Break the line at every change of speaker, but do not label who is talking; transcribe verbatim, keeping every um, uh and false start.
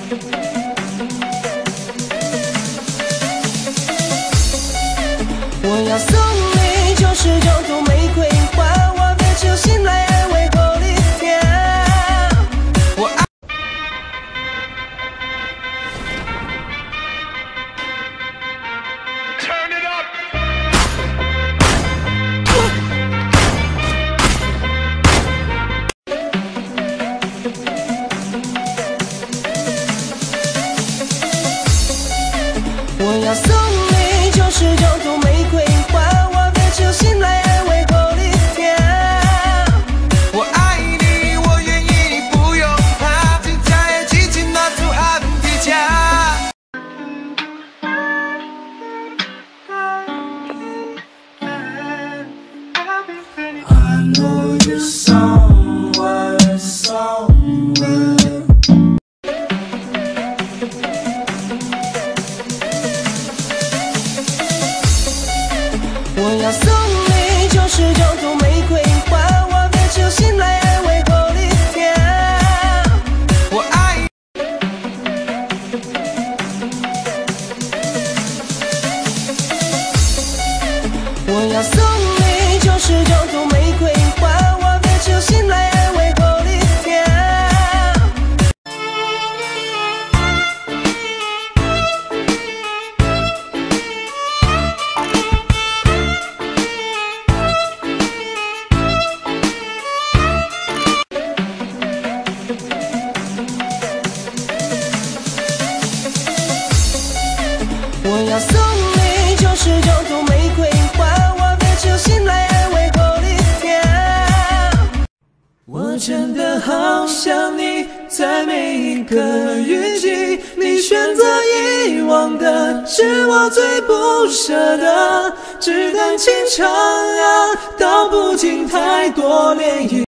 我要送你九十九朵玫瑰花，我别求心来安慰后理天。我爱。Turn it up。我要送你九十九朵玫瑰花，我别求心来安慰后理天。我爱你，我愿意，你不用怕，今天也轻轻拿出安迪家。I know you somewhere, somewhere。我要送你九十九朵玫瑰花，我别求心来安慰后理天。我爱。我要送你九十九朵玫瑰花，我别求心来安慰后理天。我要送你九十九朵玫瑰花，我别求心来安慰后理天。我真的好想你，在每一个雨季，你选择遗忘的是我最不舍的，纸短情长啊，道不尽太多涟漪。